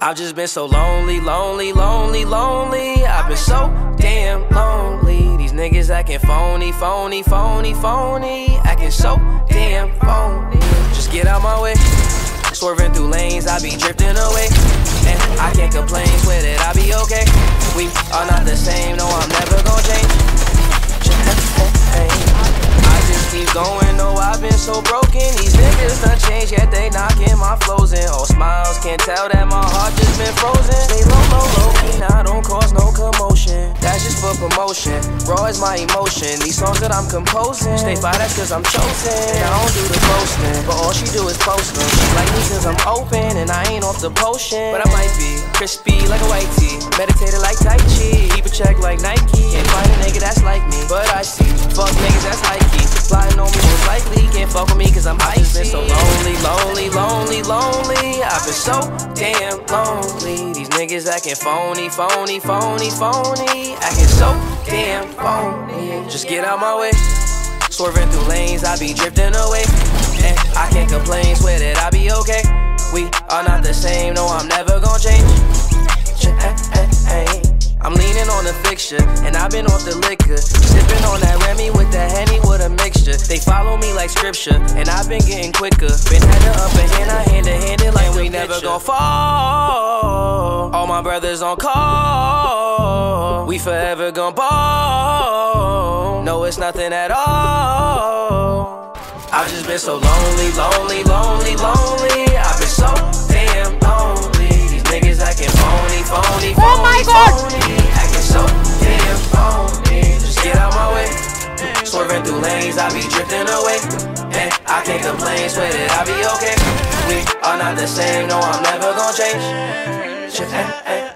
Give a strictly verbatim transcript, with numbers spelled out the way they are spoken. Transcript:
I've just been so lonely, lonely, lonely, lonely. I've been so damn lonely. These niggas acting phony, phony, phony, phony. Acting so damn phony. Just get out my way. Swerving through lanes, I be drifting away. And I can't complain, swear that I be okay. We are not the same, no, I'm never gonna change. I just keep going, no, I've been so broken. These niggas done changed, yet they knocking my flows in. All smiles, can't tell that my heart just been frozen. Stay low, low, low key, now don't cause no commotion. That's just for promotion, raw is my emotion. These songs that I'm composing, stay fire, that's cause I'm chosen. I don't do the posting, but all she do is post them. She like me cause I'm open, and I ain't off the potion. But I might be crispy like a white tee, meditated like Tai Chi, keep a check like Nike, and find a nigga that's like me. But I see, fuck niggas that's high key, flying on me most likely, can't fuck with me cause I'm icy. I've been so lonely, lonely, lonely, lonely. I've been so damn lonely. These niggas acting phony, phony, phony, phony. Acting so damn phony. Just get out my way. Swerving through lanes, I be drifting away. And I can't complain, swear that I be okay. We are not the same, no, I'm never gonna change. I'm leaning on the fixture, and I've been off the liquor. Sipping on that Remy with the Henny with a mixture. They follow me like scripture, and I've been getting quicker. Been had the upper hand, I hand to hand it like we never gon' fall. All my brothers on call, we forever gon' ball. No, it's nothing at all. I've just been so lonely, lonely, lonely, lonely. I've been so damn lonely. These niggas acting phony, phony, phony, oh my God. phony. Acting so damn phony. Just get out my way. Swerving through lanes, I be drifting away. And I can't complain, swear that I be okay. We are not the same, no, I'm never gonna change.